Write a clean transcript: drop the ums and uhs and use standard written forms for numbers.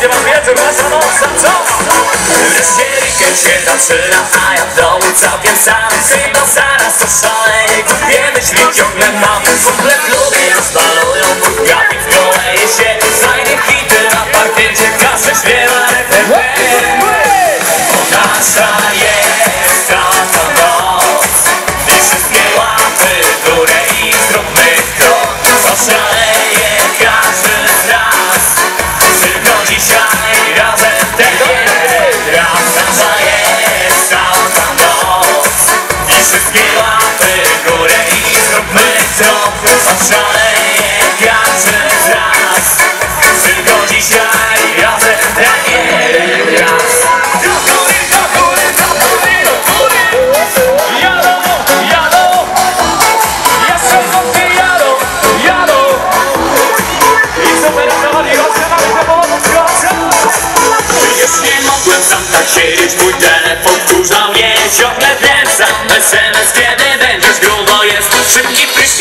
będzie wam wieczór, wasza noc, a co? Wreszcie weekend się zaczyna, a ja w domu całkiem sam. Chyba zaraz to szaleje, głupie myśli ciągle mam. Kumple w klubie rozbalują, budkami w koleje się. Fajne hity na parkiecie, każdy śpiewa refren. Nasza jest ta noc, weź wszystkie łapy w górę i zróbmy krok. Oszaleje każdy z nas, tylko dzisiaj razem ten raz. Nasza jest ta noc, weź wszystkie łapy w górę i zróbmy krok. Oszaleje każdy z nas, tylko dzisiaj razem ten raz. Siedzieć, mój telefon wkurzał mnie, ciągle ten sam SMS, kiedy będziesz grubo jest szybki prysznic.